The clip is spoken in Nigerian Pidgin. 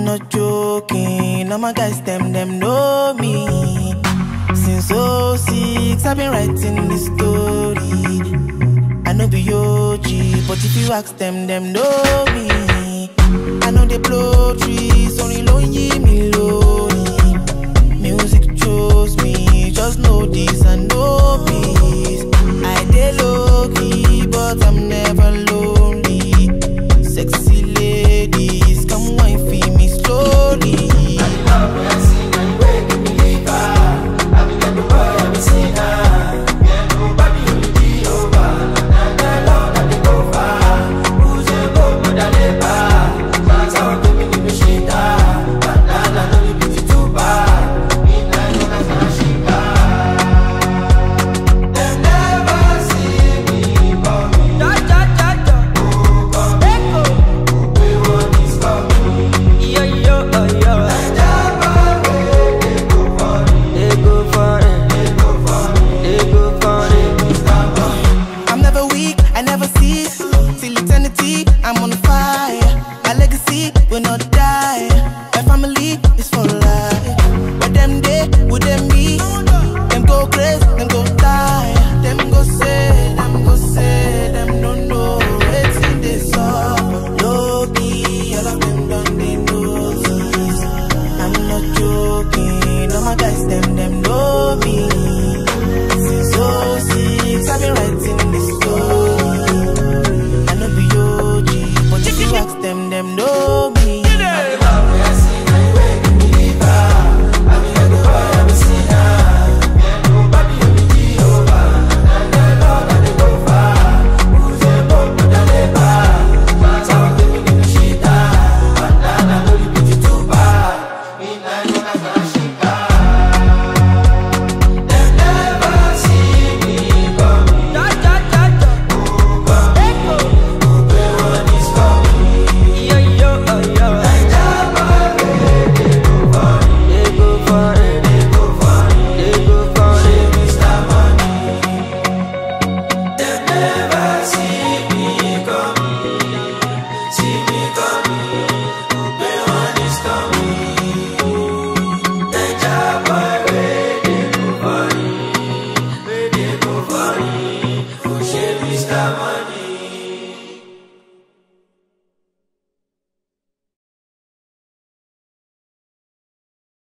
not joking, all my guys, them know me. Since '06, I've been writing this story. I know be OG, but if you ask them know me. I know they blow trees